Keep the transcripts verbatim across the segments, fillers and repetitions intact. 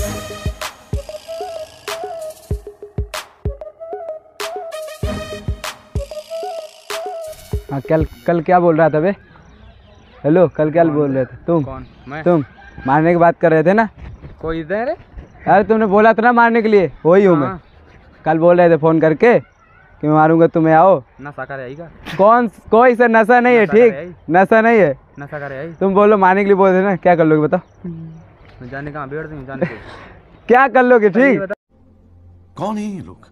हाँ, कल कल क्या बोल रहा था बे? हेलो, कल क्या बोल रहे थे तुम? कौन? मैं? तुम मारने की बात कर रहे थे ना? कोई इधर है? अरे तुमने बोला था ना मारने के लिए, वही हूँ मैं। कल बोल रहे थे फोन करके कि मैं मारूंगा, तुम्हें आओ। नशा करे आई का? कौन? कोई सर नशा नहीं है, ठीक? नशा नहीं है। नशा करे आई? तुम बोलो मारने के लिए बोल रहे थे ना, क्या कर लोगे बताओ? जाने कहाँ बैठ दूँ जाने को? क्या कर लोगे? ठीक। कौन है ये लोग?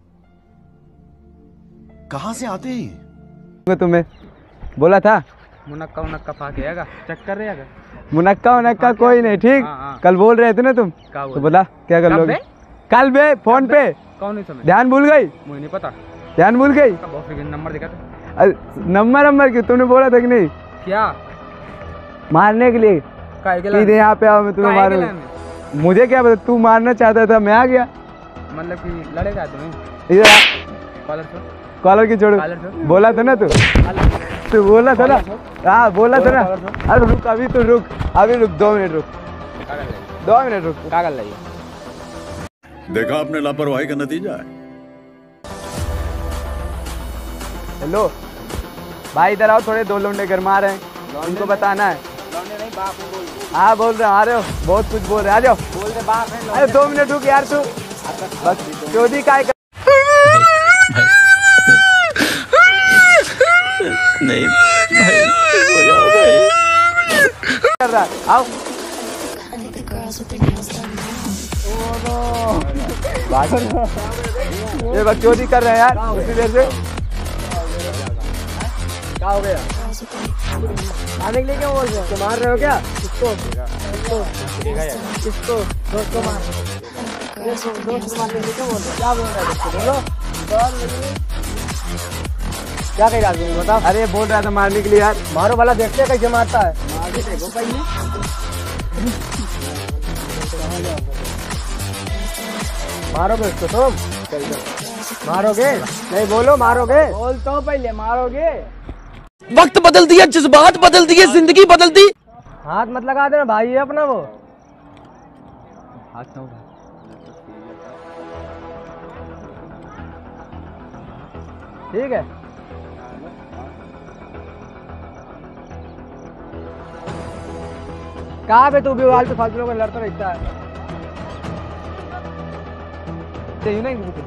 कहाँ से आते हैं? तुम्हें बोला था मुनक्का मुनक्का फाके आएगा, चक्कर रहेगा। मुनक्का मुनक्का कोई नहीं, ठीक? कल बोल रहे थे ना तुम, तो बोला क्या कर लोगे? कल बे फोन पे। कौन नहीं समझ? ध्यान भूल गई? मुझे नहीं पता। ध्यान भूल गई? नंबर दिखा था। नंबर नंबर क्यों? तुमने बोला था कि नहीं क्या मारने के लिए? सीधे यहाँ पे आओ, मैं तुम्हें मारूंगा। मुझे क्या पता, तू मारना चाहता था, मैं आ गया। मतलब कि लड़ेगा तुम्हें? इधर आ। कॉलर कॉलर की छोड़ो। बोला था ना तू तू बोला था ना? हाँ बोला था ना। अरे रुक, अभी तो रुक, अभी रुक, दो मिनट रुक, दो मिनट रुक। क्या कर रही? देखा आपने लापरवाही का नतीजा है। हेलो भाई, इधर आओ, थोड़े दो लौंडे घर में आ रहे हैं, उनको बताना है। लौंडे नहीं, बाप है बोल। हाँ बोल रहे, आ रहे हो, बहुत कुछ बोल रहे, आ जाओ। बोल दे बाप है। अरे दो मिनट रुक यार, तू बस चौधरी काय कर नहीं भाई, हो जाओ भाई। कर रहा है, आओ। ये बकचोदी कर रहे हैं यार उसी देर से। क्या हो गया? आने के लिए क्यों बोल रहे हो? तो मार रहे हो क्या? किसको? किसको? किसको? दोस्त को मार। दोस्त मारने के लिए क्यों बोल रहे हो? क्या बोल रहा है दोस्त को? बोलो क्या कह रहा है, बताओ। अरे बोल रहा था मारने के लिए यार। मारो वाला, देखते हैं कैसे मारता है। मारोगे उसको तुम? मारोगे? नहीं बोलो, मारोगे? बोल तो पहले, मारोगे? वक्त बदल दिया, जज्बात बदल दिए, जिंदगी बदल दी। हाथ मत लगा देना, भाई है अपना वो। हाथ ना उठा। ठीक है, कहाँ पे तू भी वाल पे फालतू को लड़ता रहता है? चाहिए नहीं मुझे।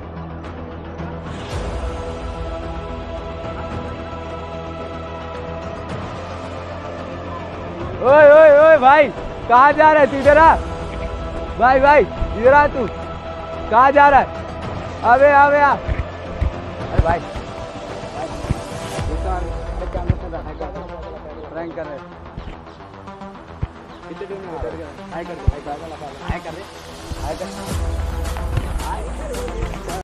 ओए ओए ओए भाई, कहाँ जा रहा है तू? इधर आ भाई, भाई इधर आ, तू कहाँ जा रहा है? अबे अबे आ। अरे भाई प्रैंक कर रहे हैं। कितने दिन में कर रहे? हाय कर हाय कर हाय कर हाय कर